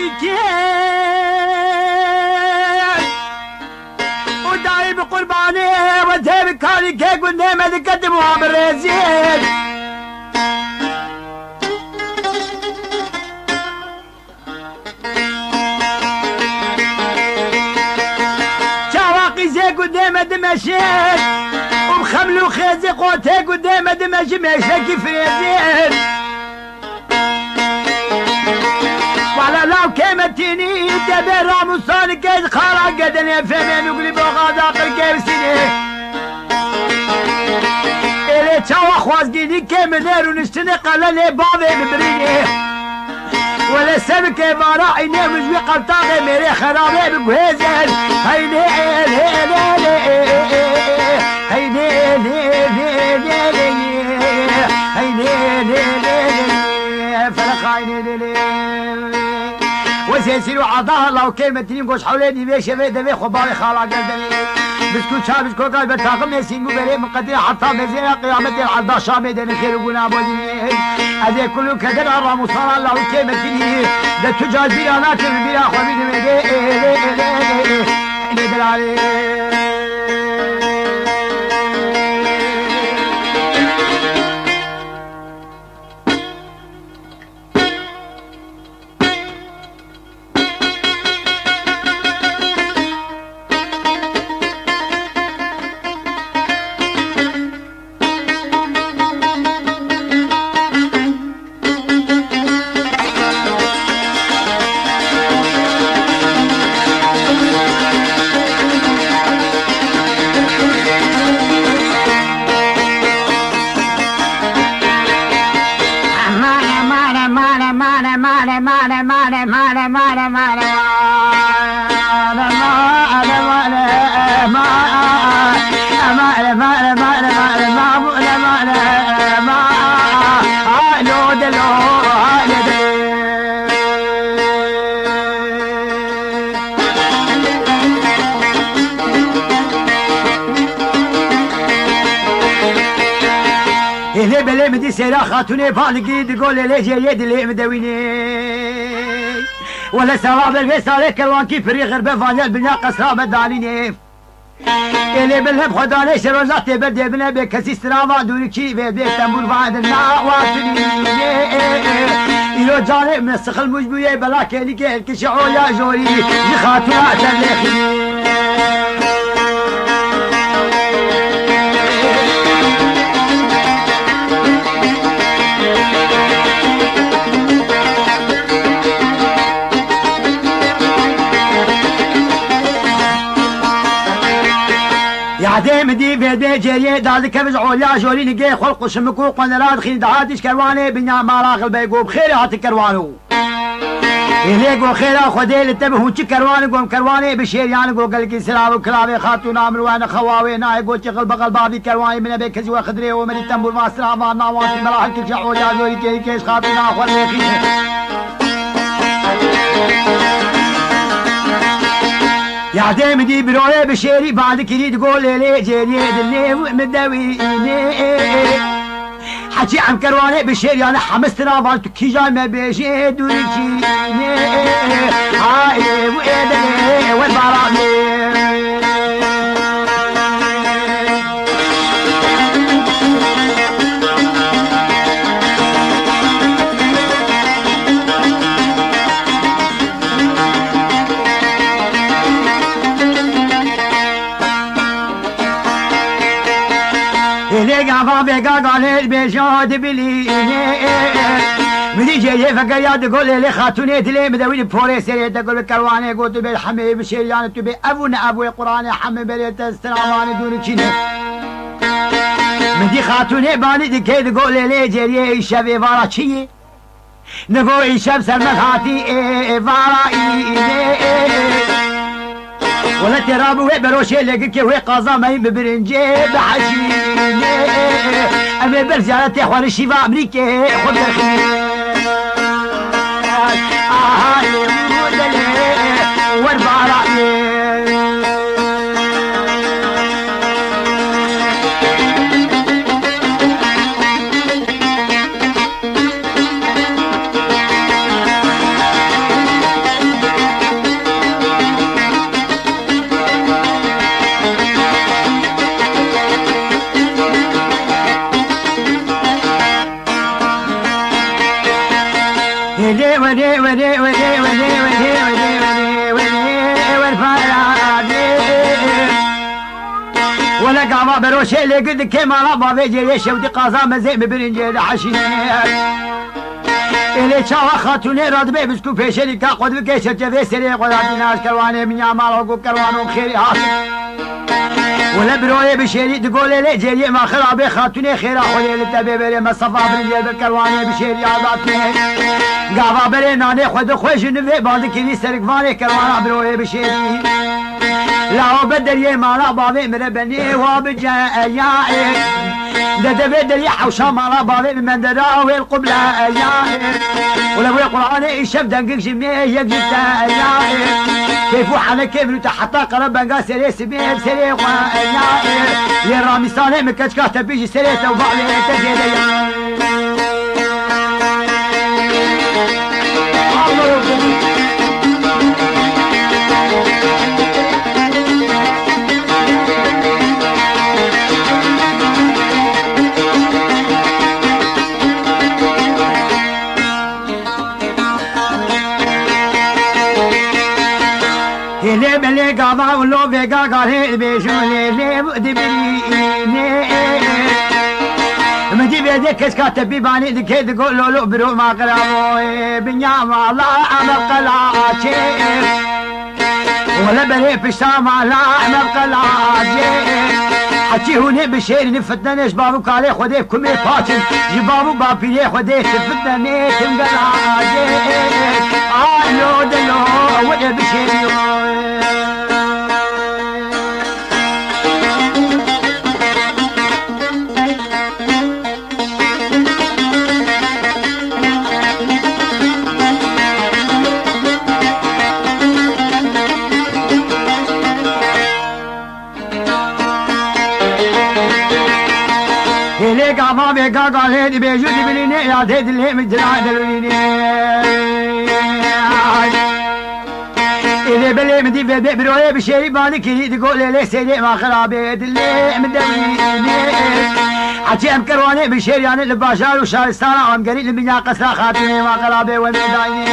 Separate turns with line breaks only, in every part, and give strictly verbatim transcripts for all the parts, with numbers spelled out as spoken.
بيتي وداعي بقرباني وانتهي بكاري كي قلنا ما تقدموها بالرزين شواقي زي قدام دمشق وبخمل وخيزي قوتي قدام دمشق ماشي فريزين وعلى لو كيمتيني دبر راموسان كيد خارا قدني فهمين وقلي بغادا قل سنه إلي تشاو خوازقيني كيمنير ونشتني قلالي بابي ببريني ولا سبك بارا عيني مجوي قبطاغي ميري خرابي بقويزن هيني هيني هيني هيني هيني هيني فرق عيني وسيسيرو عطاها الله وكلمة تنين قوش حوليني بيشي بيدا بي خباري خالا قلدني بسكو شابش كوكال بتاقم يسين مبري مقدر حتى مزينا قيامتي العضا شامي دين خير وقنا بودين هذي كله كدر الرامو صار الله وكلمة تنين دا تجاز بيانات البيا خوابين ميدي ندر عليه مدي سيرا خاتوني بالقي تقول لي جاي يد اللي مدويني ولا سراب الفيس عليك الوان كيف فريق غربة فانيال بنا قصرا بداليني اللي بالهب خداني شروزات بدي ابن بك كسي سرابا دوري كي بيت تنبور بعد الناواتني يلو جانب من السخل مجبوية بلا كيلي كيل كشعو يا جوري يخاتوها تلخي عديم دي في دي جريه دال كبز عوليا جوري نجي خلق شمكو قنرات خين دعاتش كرواني بنيا ماراغ بيقو بخير هات كروانو إليقو خيرا خدي لتبهو تش كرواني قوم كرواني بشير يعني قو قلقي سلاو كلابي خاتون عمر وانا خواوي ناي قو تشغل بقل بابي كرواني من ابي كزي وخدري ومن التنبور ما سلام ما نواتي مراحل كل عوليا جوري كي كيس خاتون اخر يا عديم دي بروي بشيري بعد كري تقول لي جيري دلي مدويني حكي عم كرواني بشيري انا حمست رافالت كي جاي ما بيجي دوريكي هاي ويدلي والبرامي بيقا قال بيجاد بلي مدي جاي فقر يا تقول لي خاتوني تلي مدوي بوري سيري تقول بكرواني قلت بالحمي بشيريان تبي ابونا ابو القران حمي بليت استراماني دون كيني مدي خاتوني بالي دكي تقول لي جري شبي فارا شي نقول شب سلمت هاتي فارا ولا ترابو بروشي لقيك وي قازا ما ببرنجي بحشيني امي برجالتي اخوان الشفاء امريكي خذ الخير اهالي ودلي والبراء ودي ودي ودي ودي ودي ودي ودي ودي والفرادي ولا قاما بروشي اللي قد كيما ربا بيجي يشودي قازا مزيم برنجي حشيش إلي شاوا خاتوني راد بي بسكو بيشري كا قد بكيشر جذي سري قداتي ناس كرواني من يعمال حقوق كروانو خيري حاصل ولا بروي بشيري تقول لي جيري ما خرابي خاتوني خيرا خلي للتبي بري ما صفا برنجي بالكرواني بشيري عضاتني قابا بري ناني خد خوش نفي بعد كني سرق فاني كروانا بروي بشيري لا بدل يمالا بابي مربني وبجايا ده بدل يحوشا مالا بابي من دراوي القبلة ولو القرآن الشف دنقك جميع يقجت كيف وحنا كيف نتحطى قربا سري سبيب سري قوايا للرامي صانع مكتشكا تبيجي سري توبالي تجيلي اللي بلي قضا ولو بيقا قال بيشوني اللي بدي بريني مدي بيدك كاتب بيباني دكي تقول له لو برو ما قرابوي بنيام الله عمل قلعاتي ولا بلي بشام الله عمل قلعاتي حكي هوني بشير نفتنش بابو كالي خدي كمي باتن جبابو بابيلي خدي تفتني تنقلعاتي آلو دلو ولا بشير قاما بيقا قال هيدي بيجود بليني يا ديد اللي مجرى دلويني إذا بلي مدي بيدي بروي بشيري باني كري تقول لي سيدي ما خرابي اللي مدويني حكي ام كرواني بشيري يعني الباشار وشارستان عم قريب البنيا قصرا خاتمي ما خرابي والمدايني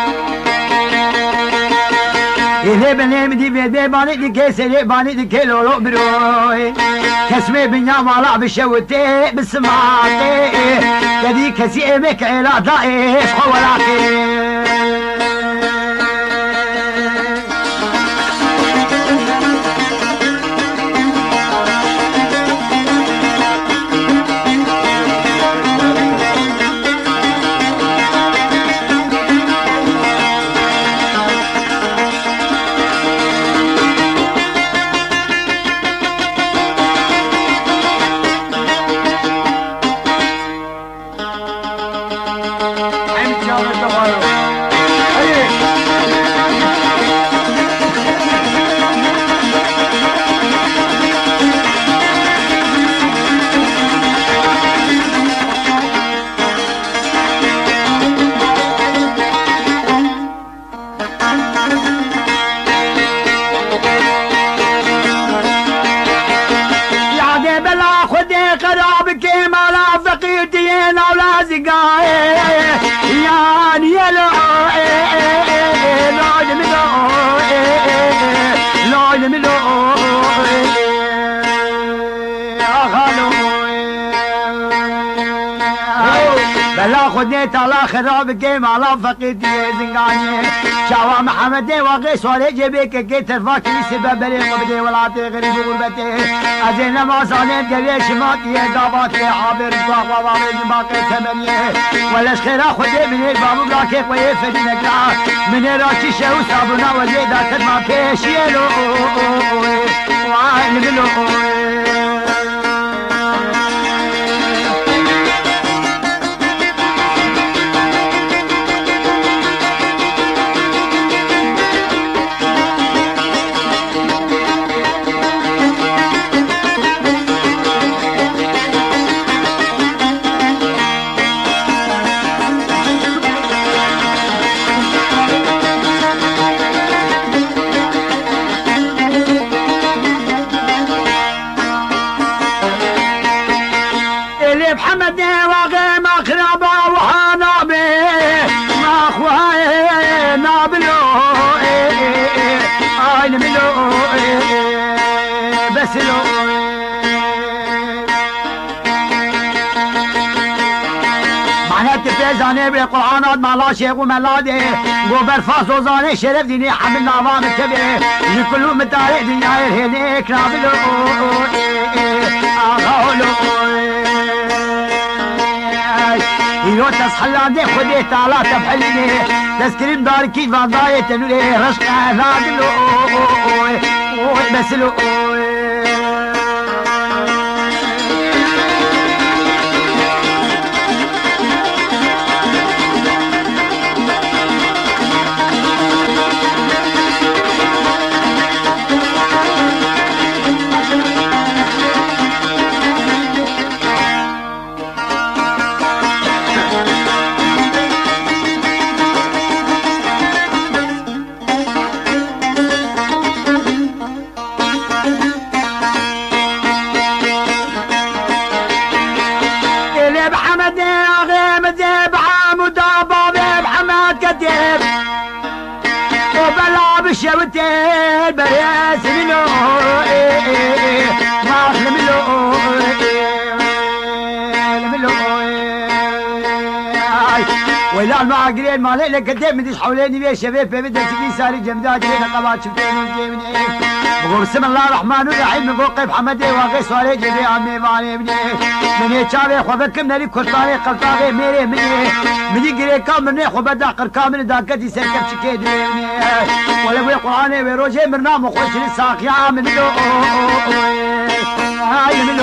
إذا بلي مدي بيدي باني دكي سيدي باني دكي لولو بروي كسمي بنيا مالا بشوتي بسمعتي كدي كسي امك علا دائش خولاكي يعني يلو لو يملو لو يملو بلا خديت على خراب الجيم على فقيدي زنقاني شاوى محمدي وغيس ولي جيبك كيت الفاكي سبب لي قبدي ولاتي غريب غربتي أزين ما صانين قليش ماتي داباتي عابر فاق وضاري باقي ثمانية ولاش خيرا خدي من الباب بلاكي ويفدي نقرا من راشي شو صابنا وزيدا تدمع بيشيلو وعين بلو قرآن بی قرآنات مالا شیخ و ملاده گو برفاس و زانه شرف دینی حمل ناوام تبه لکلو متارع دنیای رهنه اکرابلو آغاولو يو تصحلان دي خدي تعالى تبحلني تسكرين داركي فضاية تنوري رشق نادلو بسلو شوتين برياس منو ما منو منو ولا المعاقلين ما لك قدام مدش حوليني بيه شباب ببدا سكين ساري جمدات بين قبات شفتين من بقول بسم الله الرحمن الرحيم من فوق محمد واقي سوالي جدي عمي مالي مني من يتشابه خوبكم نالي كرطاني قلطاغي ميري مني مني قري كامل خو بدا قر كامل داكتي سركب شكيد مني ولا بي قراني وروجي مرنا مخوش للساق يا عم منو هاي منو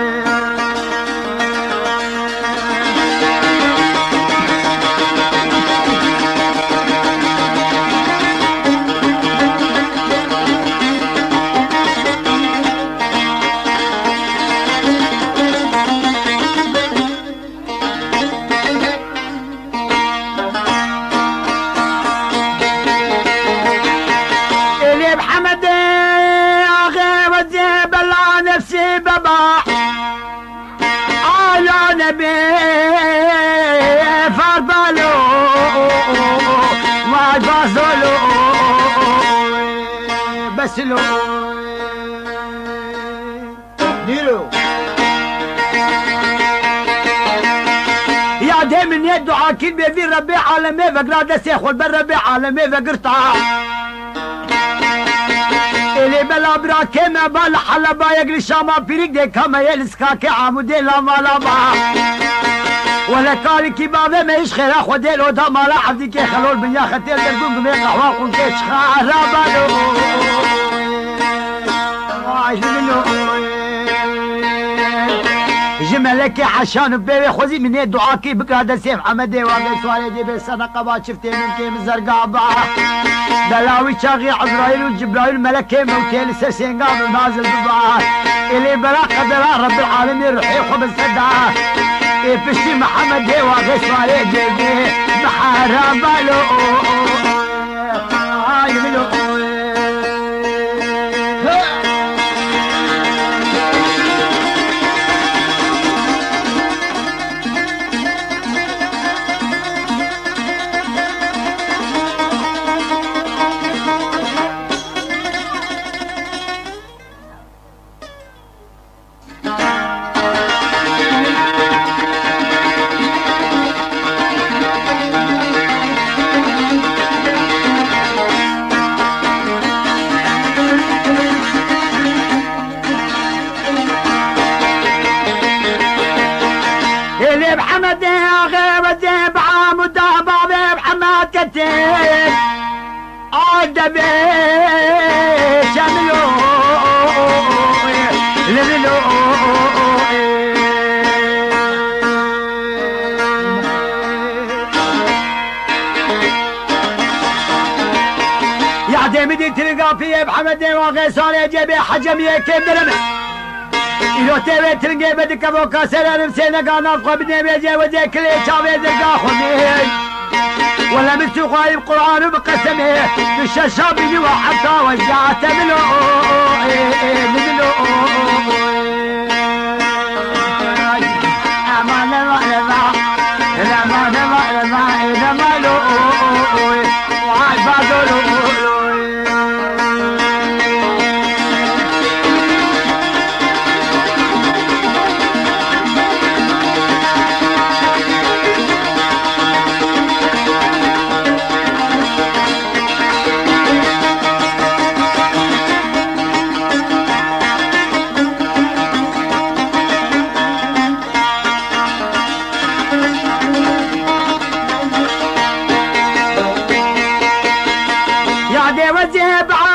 بسلو ديرو يا دايما يا دعاء كل بيدي ربي عالمي فقرا دسيخ والبر ربي عالمي فقرطا اللي بلا برا كما بلا حلبا يقلي شاما بيريك دي كما يلسكاكي عامودي لما لما ولا قال كي بابا ما يش خير اخو ديل ودا مالا عبدي كي خلول بنيا ختيل درقوم بمي قهوه قوم كي خرابالو واش منو جملك عشان بيبي خوزي من دعاكي بقعد سيف حمدي واقع سوالي دي بالصدقه با شفتي من كيم زرقاء با بلاوي شاغي عزرائيل وجبرائيل ملكي موتيل سرسينقا نازل ببا اللي بلا قدر رب العالمين روحي خبز صدعه بشتي محمد دي واقع سوالي دي دي محاربالو هاي منو في محمد واقع صار جيبي حجميه كيف درمه إلو تبي تلقي بدك أبو كاسر نفسنا قانا قبنا بيجي وجه كل شاوي درقا خذيه ولا متسوق غايب قرآن بقسمه بالشاشابي وحتى وجعت منه منه أمان الله أمان الله أمان الله وعباد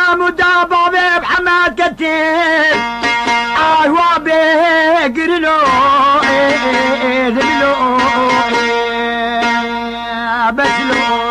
مدابا بحماد كتير ايوا بقرلو ذبلو بسلو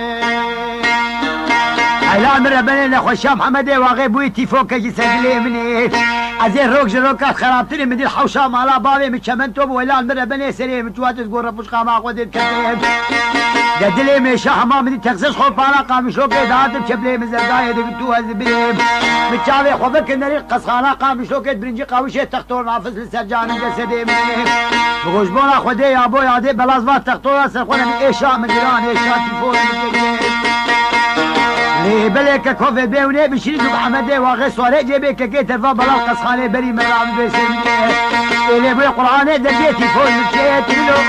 على مرة بنينا خوشا محمد واغي بويتي فوق جسد مني ازين روك جروكات خرابتني من دي الحوشة مالا بابي متشمنتو ولا المرة بني سري متواتي تقول ربوش قاما قودت كتب قدلي ميشا حمام من تخزش خوب بالا قام شلوك داتب شبلي من زرقاية دقتوها زبليم متشابي خوبك النريق قصخانا قام شلوك برنجي قاوشي تختور نافذ لسرجان جسدي مني بغوش بونا خودي يا ابو يا دي بلازمات تختورها سرخونا من ايشا من جيران ايشا تلفون من لي بلك كوفي بيوني بشريك محمد واغي صوري جيبك كي ترفع بلا قصخاني بري مرام بسمي اللي بي قرآن دقيتي فول مشيت لو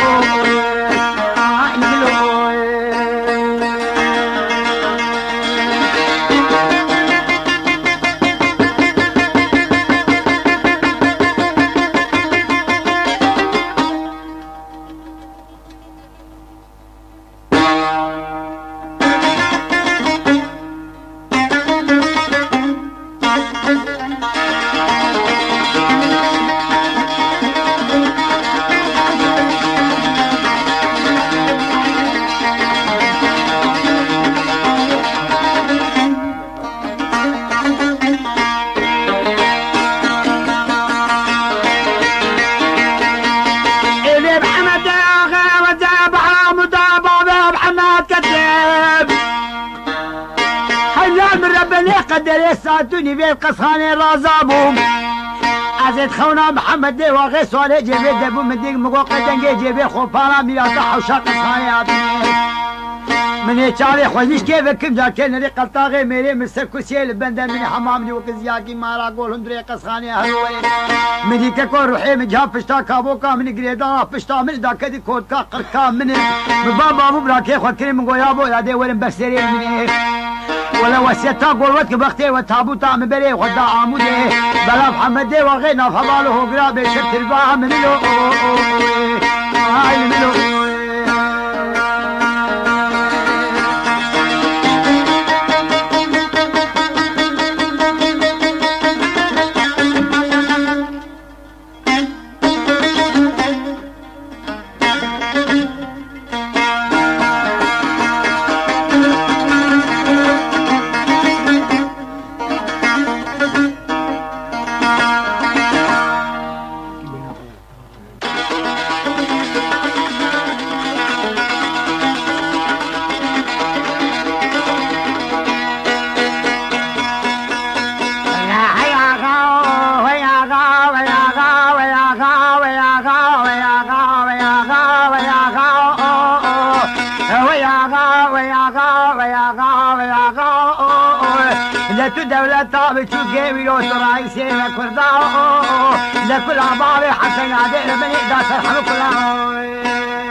قدر ساعتوني في القصخاني رازابهم ازيد خونا محمد دي واغي سوالي جيبي دبو من ديك مقوقة دنجي جيبي خوفانا ميراتا حوشا قصخاني عطيني من يتشاري خوزيش كيفك كم جاكي نري قلطاغي ميري مستر كوسيل البندن من حمام دي وكزياكي مارا قول هندري قصخاني هلوي من ديك كور روحي من جهة پشتا كابوكا من قريدانا پشتا من دا كدي كودكا قركا من من بابا مبراكي خود كريم من قويابو يادي ولن بسرين مني ولا وسيتا قولوتك بختي وتابوتا من بري وخدا عمودي بلا محمد وغينا فضاله قرابي شفت الباها من لو هاي من لو دولة طابت وقيمي لو سراي سيرا كرداو لكل عباري حسن عدير بني دا سرحب كلها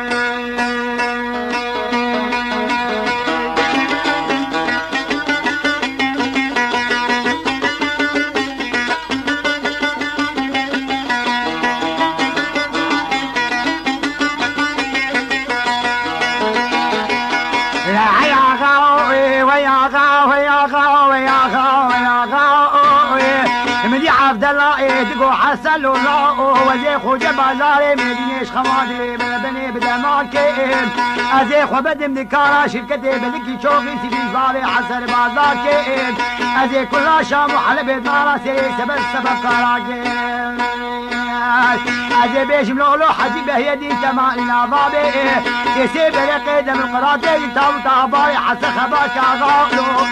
عبد الله تقو حسن الله وزي خوجة بازاري مدينيش خمادري بني بدماكين ازي خو بدم دكارا شركتي بذكي شوقي سيبي زاري حسن بازاكين ازي كل شام وحلب دارا سيري سبب سبب كاراكين ازي بيش ملولو حجي بهيدي تمام نظابي يسي برقي دم القراتي تاو تاباري حسن خباك اغاقلو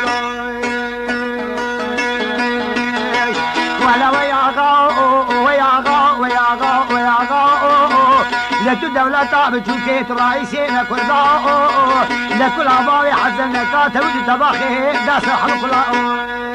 ولا وياغا وياغا وياغا وياغا لتو دولة طابت وكيت رئيسي لكل ضاء لكل عباري حزن كاتب تباخي داس الحلق